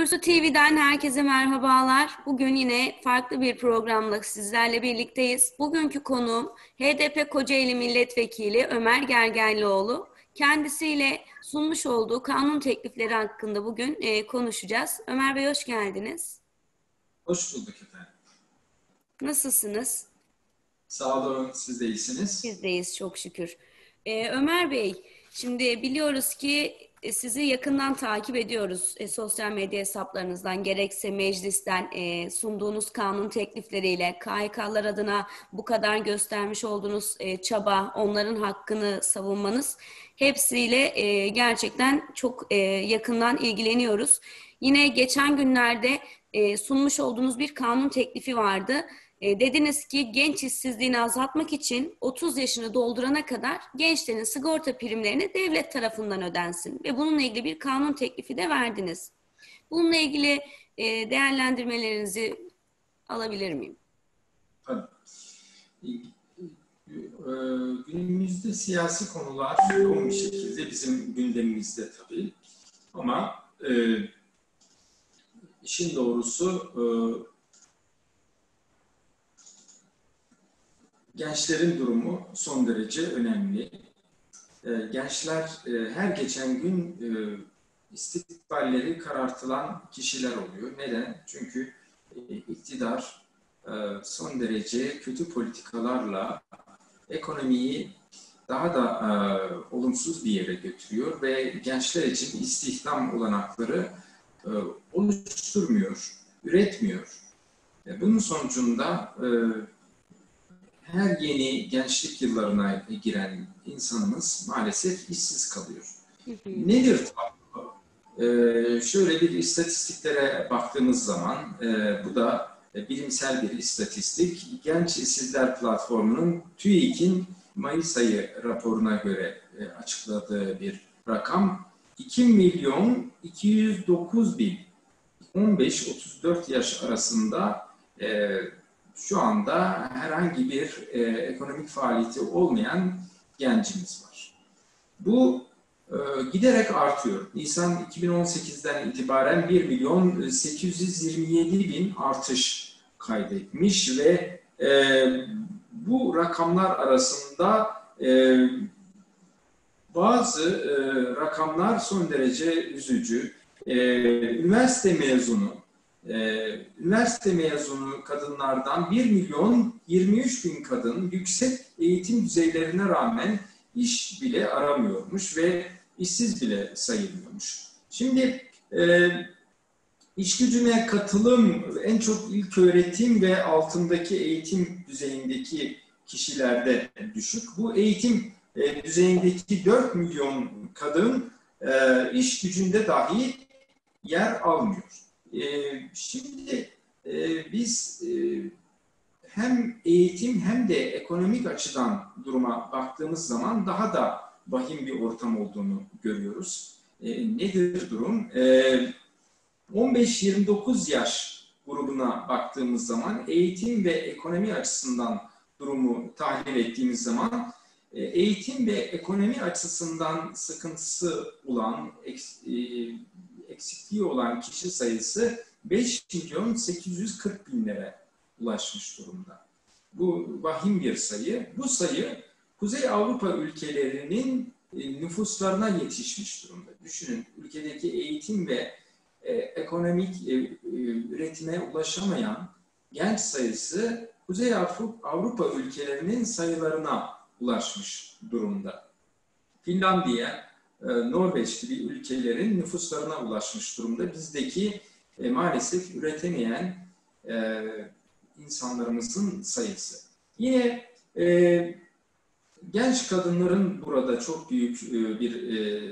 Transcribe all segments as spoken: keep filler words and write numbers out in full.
Tursu T V'den herkese merhabalar. Bugün yine farklı bir programla sizlerle birlikteyiz. Bugünkü konuğum H D P Kocaeli Milletvekili Ömer Gergerlioğlu. Kendisiyle sunmuş olduğu kanun teklifleri hakkında bugün e, konuşacağız. Ömer Bey hoş geldiniz. Hoş bulduk efendim. Nasılsınız? Sağ olun, siz de iyisiniz. Biz deyiz çok şükür. Ee, Ömer Bey, şimdi biliyoruz ki e, sizi yakından takip ediyoruz e, sosyal medya hesaplarınızdan, gerekse meclisten e, sunduğunuz kanun teklifleriyle K H K'lar adına bu kadar göstermiş olduğunuz e, çaba, onların hakkını savunmanız hepsiyle e, gerçekten çok e, yakından ilgileniyoruz. Yine geçen günlerde e, sunmuş olduğunuz bir kanun teklifi vardı. E, dediniz ki genç işsizliğini azaltmak için otuz yaşını doldurana kadar gençlerin sigorta primlerini devlet tarafından ödensin ve bununla ilgili bir kanun teklifi de verdiniz. Bununla ilgili e, değerlendirmelerinizi alabilir miyim? Tabii. Günümüzde siyasi konular yoğun bir şekilde bizim gündemimizde tabii. Ama e, işin doğrusu e, gençlerin durumu son derece önemli. Gençler her geçen gün istikballeri karartılan kişiler oluyor. Neden? Çünkü iktidar son derece kötü politikalarla ekonomiyi daha da olumsuz bir yere götürüyor ve gençler için istihdam olanakları oluşturmuyor, üretmiyor. Bunun sonucunda her yeni gençlik yıllarına giren insanımız maalesef işsiz kalıyor. Hı hı. Nedir tablo? Ee, şöyle bir istatistiklere baktığımız zaman, e, bu da e, bilimsel bir istatistik. Genç İşsizler Platformu'nun TÜİK'in Mayıs ayı raporuna göre e, açıkladığı bir rakam. iki milyon iki yüz dokuz bin on beş otuz dört yaş arasında e, şu anda herhangi bir e, ekonomik faaliyeti olmayan gencimiz var. Bu e, giderek artıyor. Nisan iki bin on sekizden itibaren bir milyon sekiz yüz yirmi yedi bin artış kaydetmiş ve e, bu rakamlar arasında e, bazı e, rakamlar son derece üzücü. E, üniversite mezunu Ee, üniversite mezunu kadınlardan bir milyon yirmi üç bin kadın yüksek eğitim düzeylerine rağmen iş bile aramıyormuş ve işsiz bile sayılmıyormuş. Şimdi e, iş gücüne katılım en çok ilköğretim ve altındaki eğitim düzeyindeki kişilerde düşük. Bu eğitim e, düzeyindeki dört milyon kadın e, iş gücünde dahi yer almıyor. Ee, şimdi e, biz e, hem eğitim hem de ekonomik açıdan duruma baktığımız zaman daha da vahim bir ortam olduğunu görüyoruz. E, nedir durum? E, on beş yirmi dokuz yaş grubuna baktığımız zaman eğitim ve ekonomi açısından durumu tahlil ettiğimiz zaman e, eğitim ve ekonomi açısından sıkıntısı olan e, eksikliği olan kişi sayısı beş milyon sekiz yüz kırk binlere ulaşmış durumda. Bu vahim bir sayı. Bu sayı Kuzey Avrupa ülkelerinin nüfuslarına yetişmiş durumda. Düşünün, ülkedeki eğitim ve e, ekonomik e, üretime ulaşamayan genç sayısı Kuzey Avrupa ülkelerinin sayılarına ulaşmış durumda. Finlandiya, Norveç gibi ülkelerin nüfuslarına ulaşmış durumda. Bizdeki e, maalesef üretemeyen e, insanlarımızın sayısı. Yine e, genç kadınların burada çok büyük e, bir e,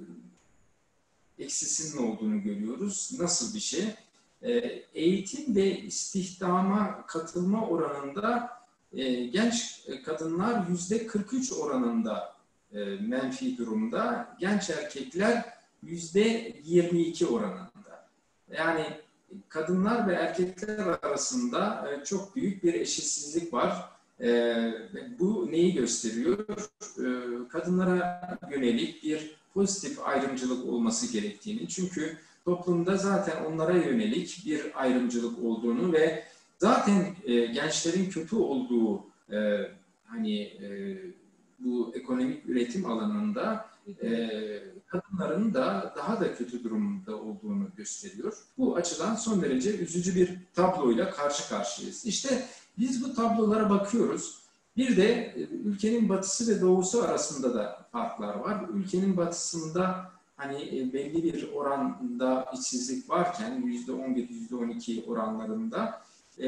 eksisinin olduğunu görüyoruz. Nasıl bir şey? E, eğitim ve istihdama katılma oranında e, genç kadınlar yüzde kırk üç oranında menfi durumda, genç erkekler yüzde yirmi iki oranında. Yani kadınlar ve erkekler arasında çok büyük bir eşitsizlik var. Bu neyi gösteriyor? Kadınlara yönelik bir pozitif ayrımcılık olması gerektiğini. Çünkü toplumda zaten onlara yönelik bir ayrımcılık olduğunu ve zaten e, gençlerin kötü olduğu e, hani e, bu ekonomik üretim alanında e, kadınların da daha da kötü durumda olduğunu gösteriyor. Bu açıdan son derece üzücü bir tabloyla karşı karşıyayız. İşte biz bu tablolara bakıyoruz. Bir de ülkenin batısı ve doğusu arasında da farklar var. Ülkenin batısında hani belli bir oranda işsizlik varken yüzde on bir, yüzde on iki oranlarında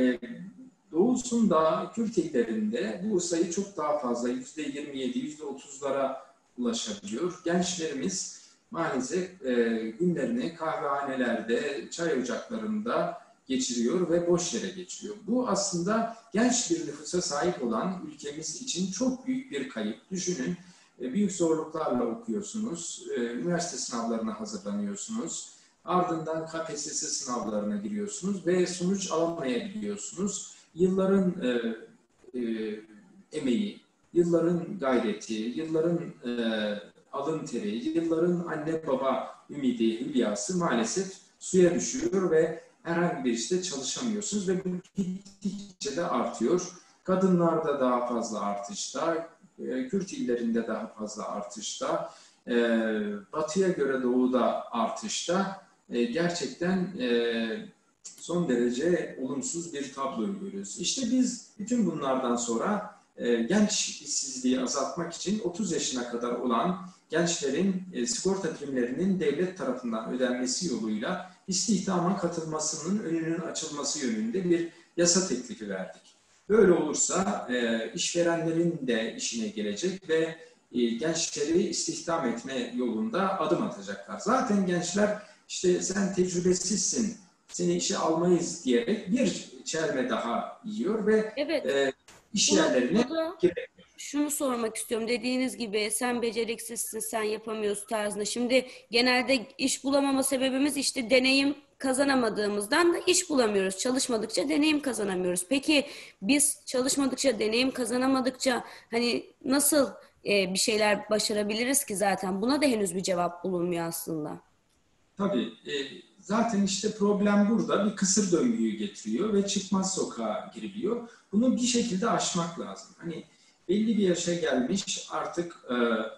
doğusunda, Kürt illerinde bu sayı çok daha fazla, yüzde yirmi yedi, yüzde otuzlara ulaşabiliyor. Gençlerimiz maalesef günlerini kahvehanelerde, çay ocaklarında geçiriyor ve boş yere geçiriyor. Bu aslında genç bir nüfusa sahip olan ülkemiz için çok büyük bir kayıp. Düşünün, büyük zorluklarla okuyorsunuz, üniversite sınavlarına hazırlanıyorsunuz, ardından K P S S sınavlarına giriyorsunuz ve sonuç alamayabiliyorsunuz. Yılların e, e, emeği, yılların gayreti, yılların e, alın teri, yılların anne baba ümidi, hülyası maalesef suya düşüyor ve herhangi bir işte çalışamıyorsunuz ve bu gittikçe de artıyor. Kadınlarda daha fazla artışta, Kürt illerinde daha fazla artışta, batıya göre doğuda artışta. Gerçekten son derece olumsuz bir tabloyu görüyoruz. İşte biz bütün bunlardan sonra genç işsizliği azaltmak için otuz yaşına kadar olan gençlerin sigorta primlerinin devlet tarafından ödenmesi yoluyla istihdama katılmasının önünün açılması yönünde bir yasa teklifi verdik. Böyle olursa e, işverenlerin de işine gelecek ve e, gençleri istihdam etme yolunda adım atacaklar. Zaten gençler işte sen tecrübesizsin, seni işe almayız diyerek bir çelme daha yiyor ve evet. e, iş yerlerine giriyor. Şunu sormak istiyorum. Dediğiniz gibi sen beceriksizsin, sen yapamıyorsun tarzında. Şimdi genelde iş bulamama sebebimiz işte deneyim kazanamadığımızdan da iş bulamıyoruz. Çalışmadıkça deneyim kazanamıyoruz. Peki biz çalışmadıkça, deneyim kazanamadıkça hani nasıl e, bir şeyler başarabiliriz ki zaten? Buna da henüz bir cevap bulunmuyor aslında. Tabii. E, zaten işte problem burada. Bir kısır döngüyü getiriyor ve çıkmaz sokağa giriliyor. Bunu bir şekilde aşmak lazım. Hani belli bir yaşa gelmiş artık e,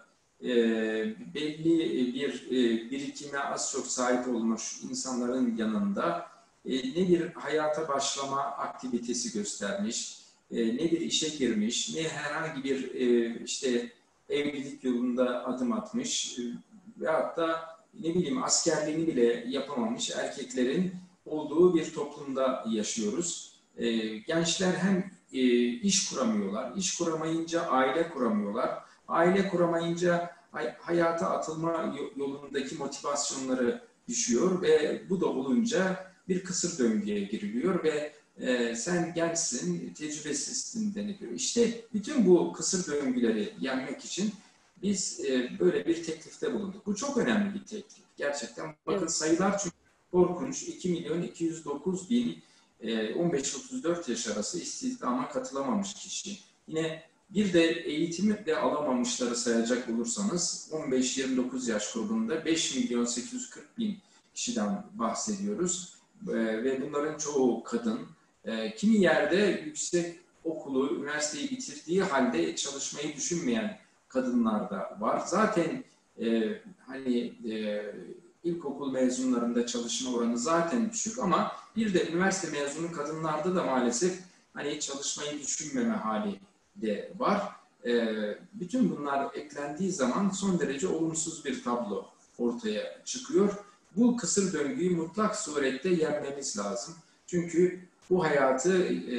e, belli bir e, birikime az çok sahip olmuş insanların yanında e, ne bir hayata başlama aktivitesi göstermiş, e, ne bir işe girmiş, ne herhangi bir e, işte evlilik yolunda adım atmış e, veyahut da ne bileyim askerliğini bile yapamamış erkeklerin olduğu bir toplumda yaşıyoruz. E, gençler hem e, iş kuramıyorlar, iş kuramayınca aile kuramıyorlar, aile kuramayınca hay- hayata atılma yolundaki motivasyonları düşüyor ve bu da olunca bir kısır döngüye giriliyor ve e, sen gençsin, tecrübesizsin deniliyor. İşte bütün bu kısır döngüleri yenmek için biz e, böyle bir teklifte bulunduk. Bu çok önemli bir teklif. Gerçekten bakın evet. Sayılar çünkü korkunç. iki milyon iki yüz dokuz bin e, on beş otuz dört yaş arası istihdama katılamamış kişi. Yine bir de eğitimi de alamamışları sayacak olursanız on beş yirmi dokuz yaş grubunda beş milyon sekiz yüz kırk bin kişiden bahsediyoruz. E, ve bunların çoğu kadın. E, kimi yerde yüksek okulu, üniversiteyi bitirdiği halde çalışmayı düşünmeyen kadınlar da var. Zaten e, hani e, ilkokul mezunlarında çalışma oranı zaten düşük ama bir de üniversite mezunu kadınlarda da maalesef hani çalışmayı düşünmeme hali de var. E, bütün bunlar eklendiği zaman son derece olumsuz bir tablo ortaya çıkıyor. Bu kısır döngüyü mutlak surette yenmemiz lazım. Çünkü bu hayatı e,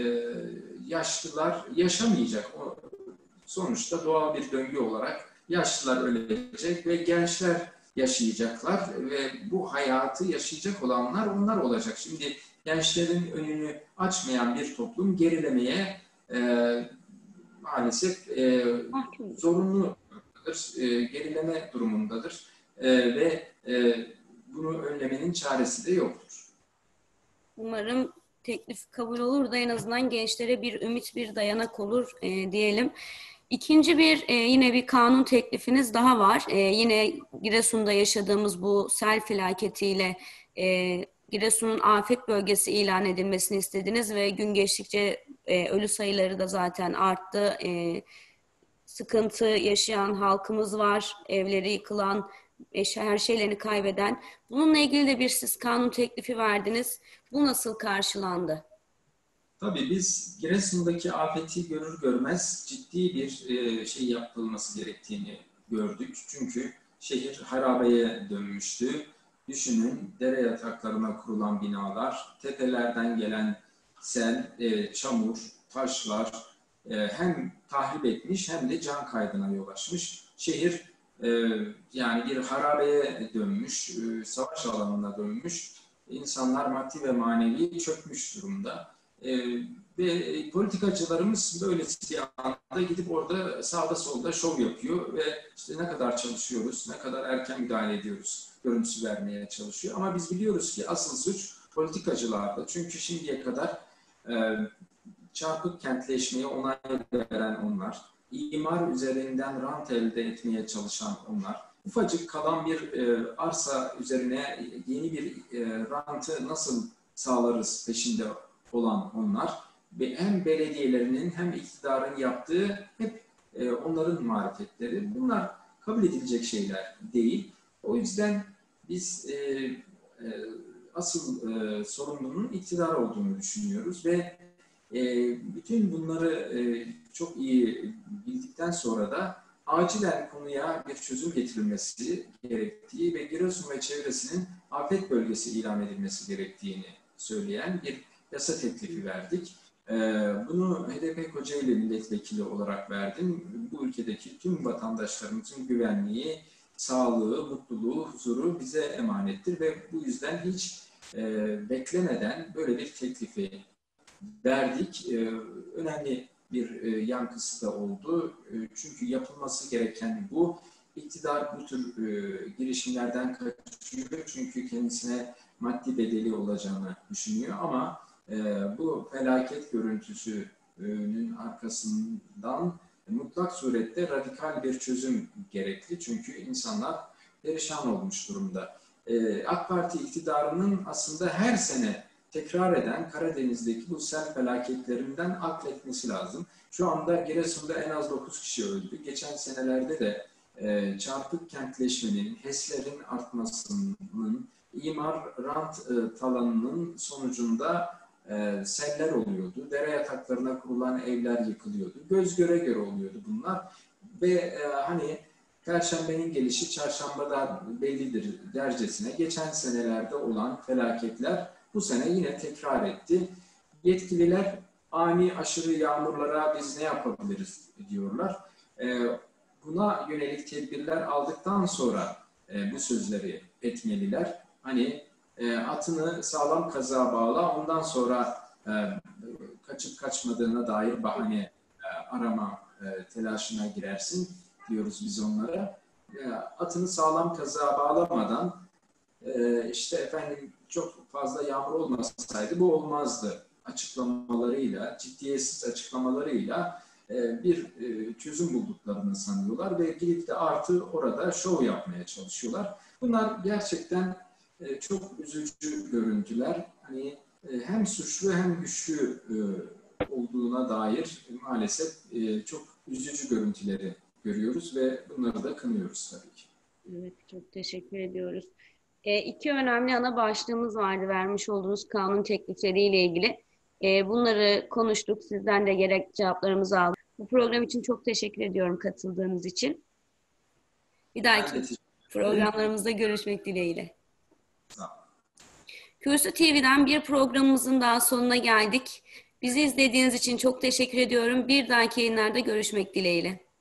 yaşlılar yaşamayacak. O, sonuçta doğal bir döngü olarak yaşlılar ölecek ve gençler yaşayacaklar ve bu hayatı yaşayacak olanlar onlar olacak. Şimdi gençlerin önünü açmayan bir toplum gerilemeye e, maalesef e, zorunludur, e, gerileme durumundadır e, ve e, bunu önlemenin çaresi de yoktur. Umarım teklif kabul olur da en azından gençlere bir ümit, bir dayanak olur e, diyelim. İkinci bir e, yine bir kanun teklifiniz daha var. E, yine Giresun'da yaşadığımız bu sel felaketiyle e, Giresun'un afet bölgesi ilan edilmesini istediniz ve gün geçtikçe e, ölü sayıları da zaten arttı. E, sıkıntı yaşayan halkımız var, evleri yıkılan, eşya, her şeylerini kaybeden. Bununla ilgili de bir siz kanun teklifi verdiniz. Bu nasıl karşılandı? Tabii biz Giresun'daki afeti görür görmez ciddi bir e, şey yapılması gerektiğini gördük. Çünkü şehir harabeye dönmüştü. Düşünün, dere yataklarına kurulan binalar, tepelerden gelen sel, e, çamur, taşlar e, hem tahrip etmiş hem de can kaybına yol açmış. Şehir e, yani bir harabeye dönmüş, e, savaş alanına dönmüş. İnsanlar maddi ve manevi çökmüş durumda. E, ve politikacılarımız böylesi anda gidip orada sağda solda şov yapıyor ve işte ne kadar çalışıyoruz, ne kadar erken müdahale ediyoruz görüntüsü vermeye çalışıyor. Ama biz biliyoruz ki asıl suç politikacılarda. Çünkü şimdiye kadar e, çarpık kentleşmeye onay veren onlar, imar üzerinden rant elde etmeye çalışan onlar, ufacık kalan bir e, arsa üzerine yeni bir e, rantı nasıl sağlarız peşinde olan onlar ve hem belediyelerinin hem iktidarın yaptığı hep e, onların marifetleri. Bunlar kabul edilecek şeyler değil. O yüzden biz e, e, asıl e, sorumlunun iktidar olduğunu düşünüyoruz ve e, bütün bunları e, çok iyi bildikten sonra da acilen konuya bir çözüm getirilmesi gerektiği ve Giresun ve çevresinin afet bölgesi ilan edilmesi gerektiğini söyleyen bir yasa teklifi verdik. Ee, bunu H D P Kocaeli milletvekili olarak verdim. Bu ülkedeki tüm vatandaşlarımızın güvenliği, sağlığı, mutluluğu, huzuru bize emanettir ve bu yüzden hiç e, beklemeden böyle bir teklifi verdik. E, önemli bir e, yankısı da oldu. E, çünkü yapılması gereken bu. İktidar bu tür e, girişimlerden kaçıyor çünkü kendisine maddi bedeli olacağını düşünüyor ama e, bu felaket görüntüsünün arkasından mutlak surette radikal bir çözüm gerekli. Çünkü insanlar perişan olmuş durumda. E, AK Parti iktidarının aslında her sene tekrar eden Karadeniz'deki bu sel felaketlerinden akletmesi lazım. Şu anda Giresun'da en az dokuz kişi öldü. Geçen senelerde de e, çarpık kentleşmenin, HES'lerin artmasının, imar rant e, talanının sonucunda e, seller oluyordu. Dere yataklarına kurulan evler yıkılıyordu. Göz göre göre oluyordu bunlar. Ve e, hani Perşembenin gelişi çarşambada bellidir dercesine geçen senelerde olan felaketler bu sene yine tekrar etti. Yetkililer ani aşırı yağmurlara biz ne yapabiliriz diyorlar. E, buna yönelik tedbirler aldıktan sonra e, bu sözleri etmeliler. Hani e, atını sağlam kazığa bağla, ondan sonra e, kaçıp kaçmadığına dair bahane e, arama e, telaşına girersin diyoruz biz onlara. E, atını sağlam kazığa bağlamadan e, işte efendim çok fazla yağmur olmasaydı bu olmazdı açıklamalarıyla, ciddiyetsiz açıklamalarıyla e, bir e, çözüm bulduklarını sanıyorlar ve gidip de artı orada şov yapmaya çalışıyorlar. Bunlar gerçekten e, çok üzücü görüntüler. Hani e, hem suçlu hem güçlü e, olduğuna dair maalesef e, çok üzücü görüntüleri görüyoruz ve bunları da kınıyoruz tabii ki. Evet, çok teşekkür ediyoruz. E, iki önemli ana başlığımız vardı vermiş olduğunuz kanun teklifleriyle ilgili. E, bunları konuştuk. Sizden de gerek cevaplarımızı aldık. Bu program için çok teşekkür ediyorum katıldığınız için. Bir dahaki programlarımızda görüşmek dileğiyle. Kürsü T V'den bir programımızın daha sonuna geldik. Bizi izlediğiniz için çok teşekkür ediyorum. Bir dahaki yayınlarda görüşmek dileğiyle.